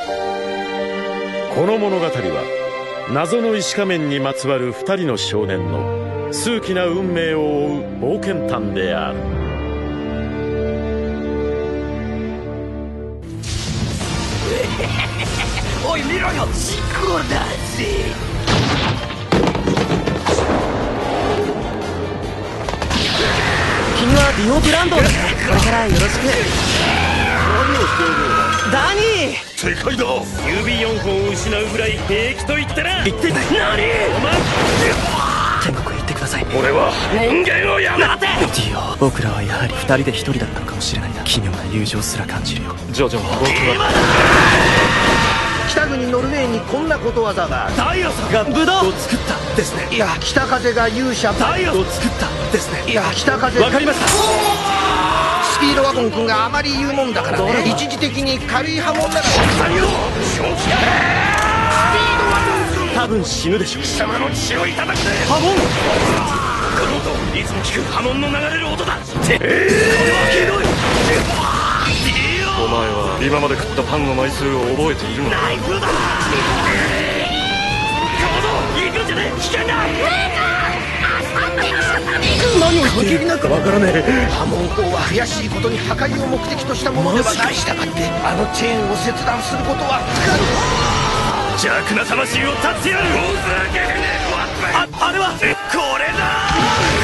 この物語は謎の石仮面にまつわる2人の少年の数奇な運命を追う冒険譚である。 おい見ろよ、事故だぜ。君はディオブランドだね。これからよろしく。 何をしているんだダニー。 正解だ。指4本を失うぐらい平気と言ったら。 言って何？ お前天国へ行ってください。 俺は人間をやめ待て。ディオ、僕らはやはり2人で1人だったのかもしれないな。奇妙な友情すら感じるよ。 ジョジョ、僕は北国ノルウェーにこんなことわざが。 ダイヤさんがブドウを作ったですね。 いや、北風が勇者。 ダイヤを作ったですね。 いや、北風。 わかりました。 スピードワゴン君があまり言うもんだからね。一時的に軽い波紋なら。 何を正気だ。スピードワゴン君、 多分死ぬでしょ。 貴様の血をいただくぜ。 波紋。 この音、いつも聞く波紋の流れる音だ。 これはひどい。 お前は今まで食ったパンの枚数を覚えているのか。 ナイフだ。 行くんじゃねえ。危険だ。 何を言っている。 なんかわからねえ。波紋砲は悔しいことに破壊を目的としたものではない。したがってあのチェーンを切断することは不可能。 邪悪な魂を断ちやる。 あれはこれだ。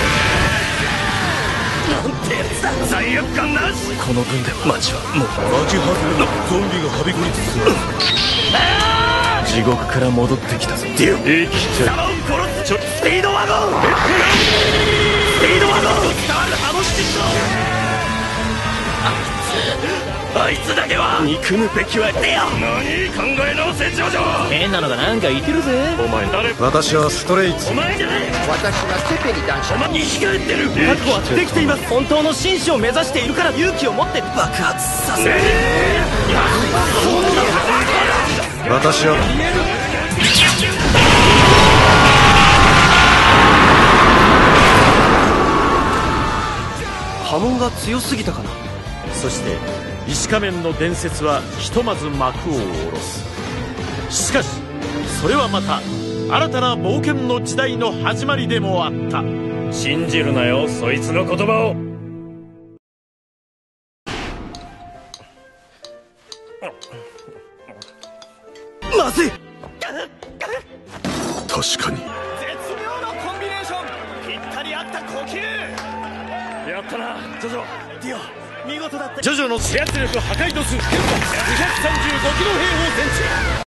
なんてやつだ。 罪悪感なし。 この分で町はもう町外れのゾンビがはびこりつつある。 地獄から戻ってきたぞ。 デュオ、生きちゃう。殺す。スピードワゴン。スピードワゴン。伝わるあの疾走。あいつだけは憎むべきはデオ。 何考え直せジョジョ。 変なのがなんか言ってるぜ。 お前誰？ 私はストレイツ。 お前じゃない。 私はセペリ男子。 お前生き返ってる。 覚悟はできています。本当の紳士を目指しているから勇気を持って爆発させる。 私は波紋が強すぎたかな。 そして石仮面の伝説はひとまず幕を下ろす。しかしそれはまた新たな冒険の時代の始まりでもあった。信じるなよ、そいつの言葉を。 まずい。 確かに。 絶妙なコンビネーション。ぴったり合った呼吸。 やったなジョジョ。 ディオ、見事だった。 ジョジョの制圧力破壊度数235キロ平方センチ。